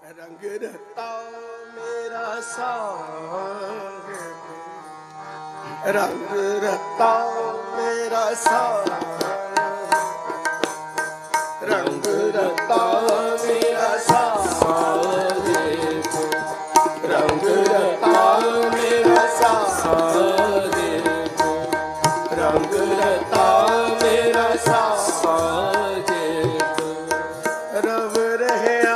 रंग रता मेरा साहिब, रंग रता मेरा साहिब, रंग रता मेरा साहिब, रंग रता मेरा साहिब, रंग रता मेरा साहिब, रव रहया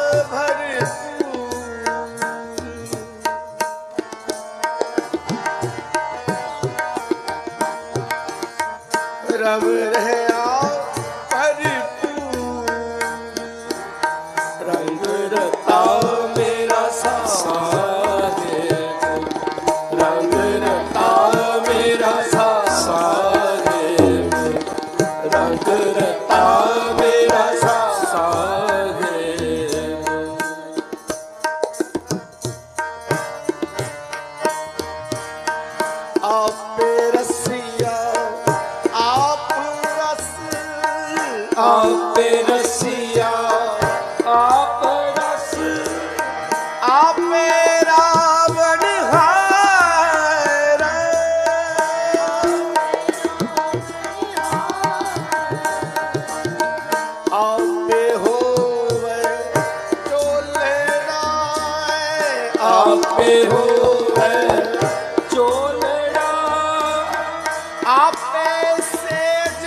रव रहया भरपूर, रंग रता मेरा साहिब, रंग रता मेरा साहिब, रंग रता मेरा साहिब। आप रसिया आप रसिया आप रस, आप रावण हार, आप होवे चोलेरा, आप होवे चोलेरा, आप सेज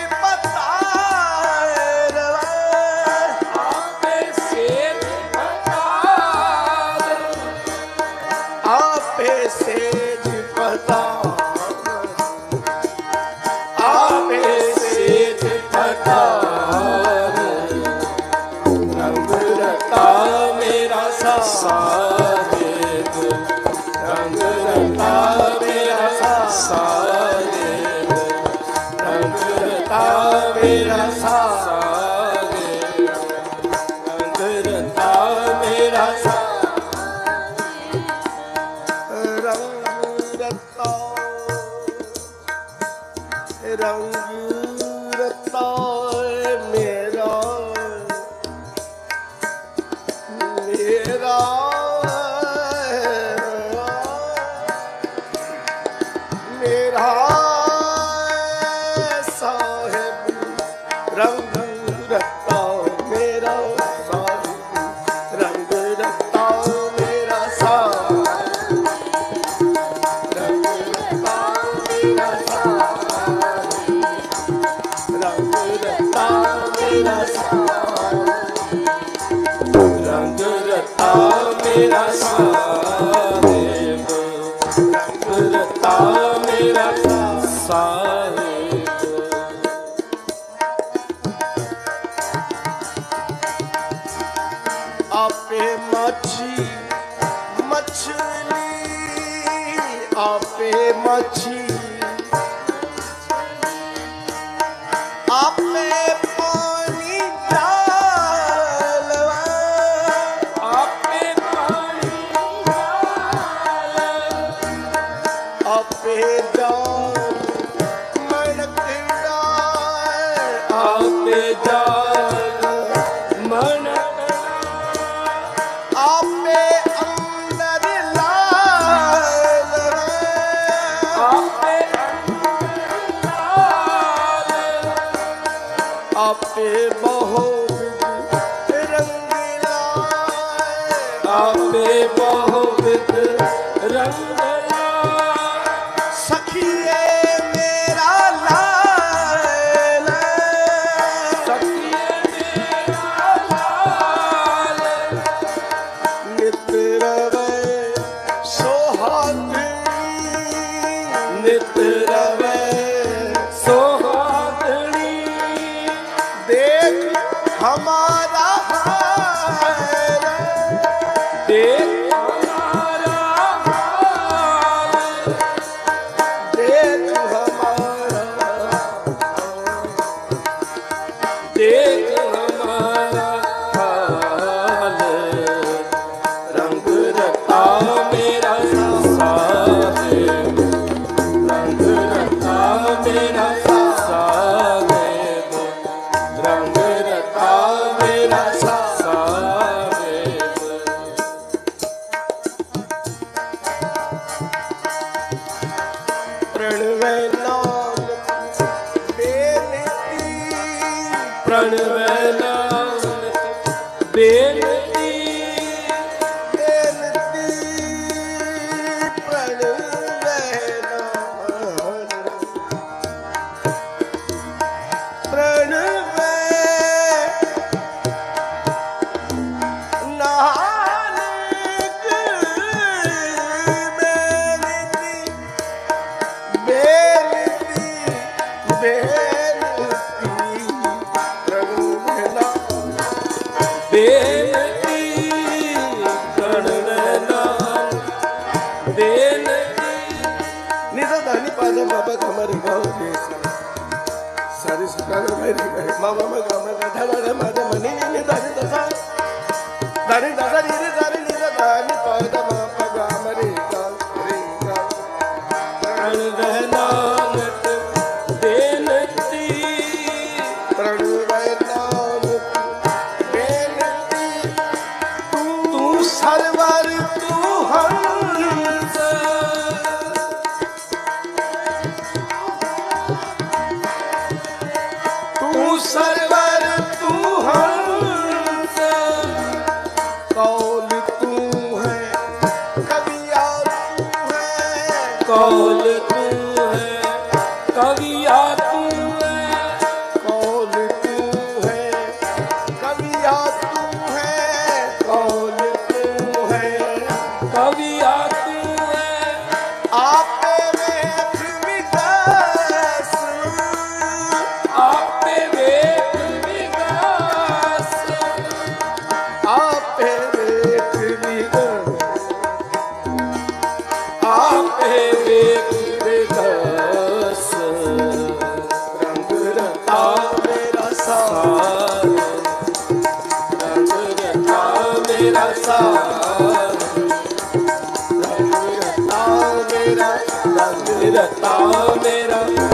पतार, आप सेज पतार, आप सेज पतार, आप सेज पतार, रंग रता मेरा साहिब, रंग रता मेरा साहिब, रंग रता मेरा साहिब, रंग रता मेरा साहिब, रंग रता, रंग रता मेरा मेरा मेरा साहिब, रंग रता मेरा साहिब, रंग रता मेरा साहिब, रंग रता मेरा साहिब, रंग रता मेरा साहिब, रंग रता मेरा साहिब, रंग रता मेरा साहिब। आपे मच्छी मछली, आपे मच्छी, आपे पानी डाल, आपे पानी डाल, आपे जान मनक डाल, आपे जान मनक, आपे अंदर लाल, आपे अंदर लाल, आपे बहुत रंगीला, आपे बहुत रंगीला, सखिए मेरा लाल, सखिए मेरा लाल, नित रवे सोहागनी, नित रवे सोहागनी, देख हमारा हाल, देख हमारा हाल, देख हमारा, देख हमारा हाल, रंग रता मेरा साहिब, रंग रता मेरा साहिब, रंग रता मेरा साहिब, ਪ੍ਰਣਵੈ ਨਾਨਕ ਬੇਨਤੀ ਰਤਾ ਮੇਰਾ